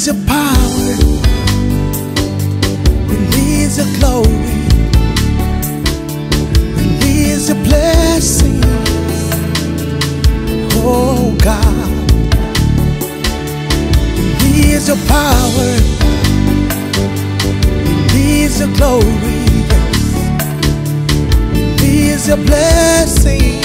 Release your power, release your glory, release your blessing. Oh God, release your power, release your glory, release your blessing.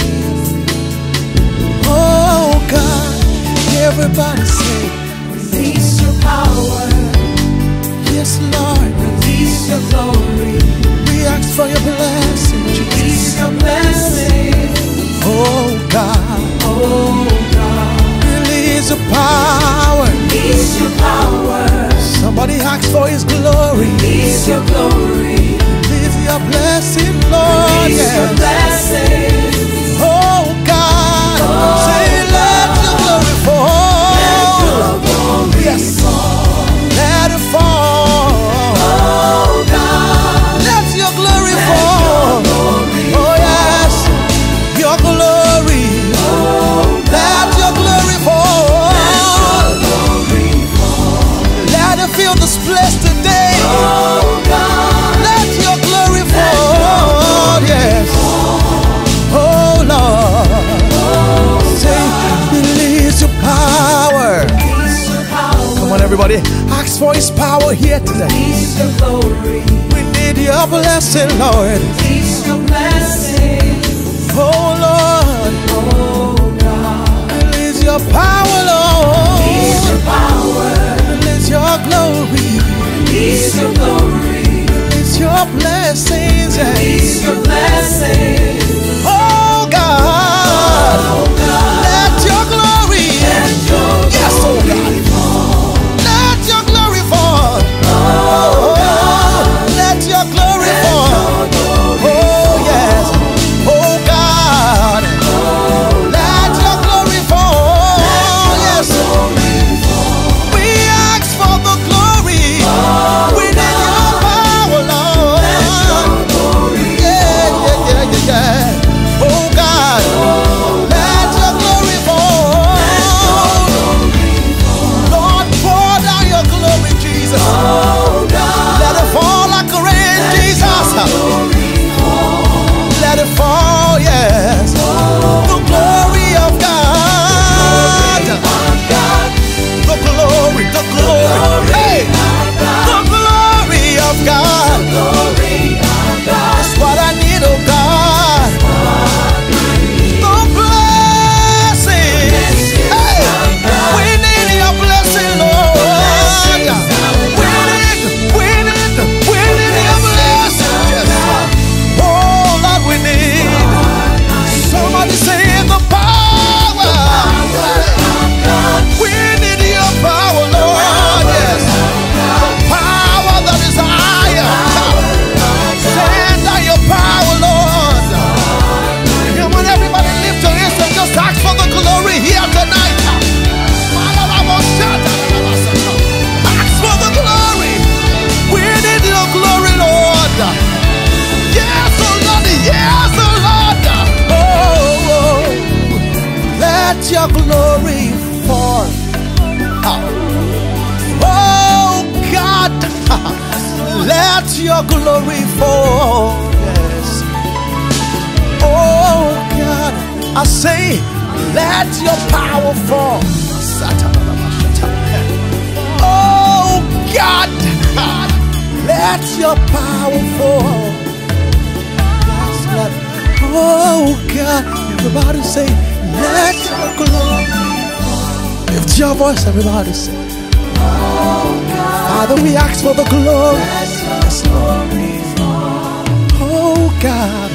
Oh God, everybody say, release your power. yes Lord, Release your glory. we ask for your blessing, Release your blessing. oh God, Oh God. release your power. Release your power. Somebody ask for his glory. Release your glory. Release your blessing, Lord. Release your Yes. blessing. Oh God, say let your glory fall. Let your glory Yes, fall. let it fall. Oh God. Let your glory Let fall. your glory Oh yes, your glory. Oh Let your glory fall. glory fall. Let it fill this place today. Oh God. Let your glory fall. Yes. Oh Lord. Say, release your power. Release your power. Come on, everybody. Ask for his power here today. Release your glory. We need your blessing, Lord. Release your blessing. Oh Lord. Oh God. Release your power, Lord. Release your power. Release your glory. Release your glory. Release your blessings. Release your blessing. Oh God. Oh God. Let your glory. Let your Yes, oh God. fall. Let your glory fall. Oh God. Let your glory Let fall. your glory Oh yes. Oh God. Let your glory fall. Yes. glory fall. We ask for the glory. We need your power, Lord. Glory Yeah. Oh God. Let your glory fall. Lord, pour down your glory, Jesus. Oh God. Let it fall like a rain, Jesus. Glory fall. Let it fall, yes. The glory of God. God. The glory, the glory. Hey, the glory of God. Glory of God. That's what I need, oh God. The blessing. Hey, we need your blessing, Lord. We need your blessing. Yes. Oh Lord, we need. Somebody say the power. We need your power, Lord. Yes. The power that is higher. Send out your power, Lord. Come on, everybody, lift your hands and just ask for the glory here tonight. Ask for the glory. We need your glory, Lord. Yes, oh Lord. Yes, oh Lord. Oh, let your glory fall. Oh God, let your glory fall. Yes. Oh God, I say, let your power fall. Oh God, let your power fall. Yes, Lord. Oh God, everybody say, let your glory. Lift your voice, everybody say. Father, we ask for the glory. Yes, Lord. Oh God.